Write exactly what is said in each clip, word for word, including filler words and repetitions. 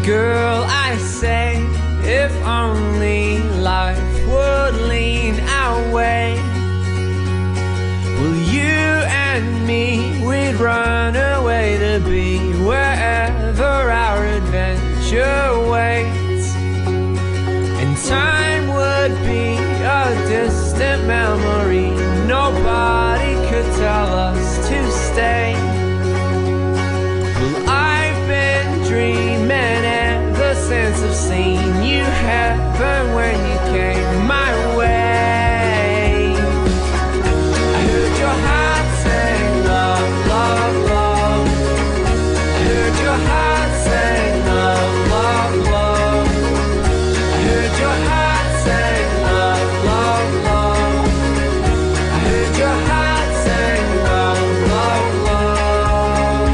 Girl, I say, if only life would lean our way, well, you and me, we'd run away to be wherever our adventure waits. And time would be a distant memory. Nobody could tell us to stay. Well, I've been dreaming ever since I've seen you heaven when you came my way. I heard your heart say love, love, love. I heard your heart say love, love, love. I heard your heart say love, love, love. I heard your heart say love, love, love.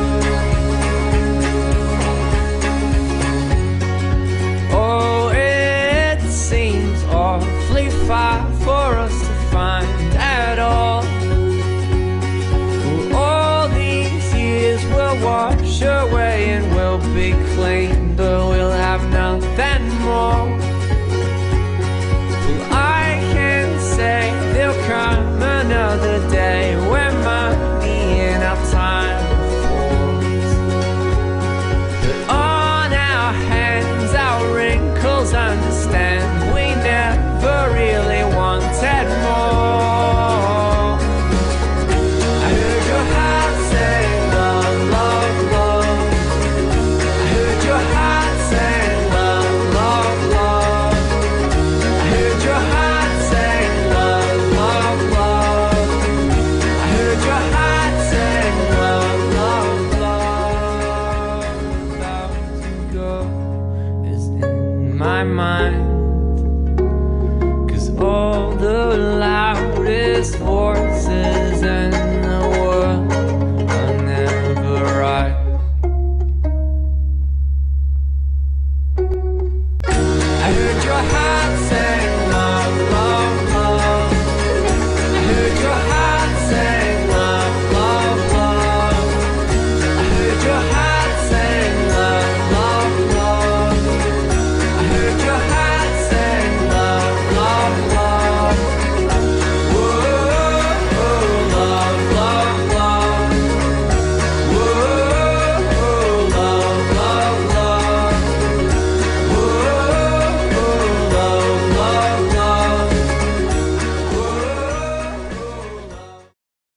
Oh, it seems awfully far for us to find at all. Well, all these years will wash away and we'll be clean, but we'll have nothing more. Well, I can say there'll come another day when money and our time falls. But on our hands, our wrinkles understand we never really wanted more. I heard your heart say love, love, love. I heard your heart say love, love, love. I heard your heart say love, love, love. I heard your heart say love, love, love. About to go is in my mind, 'cause all the loudest voices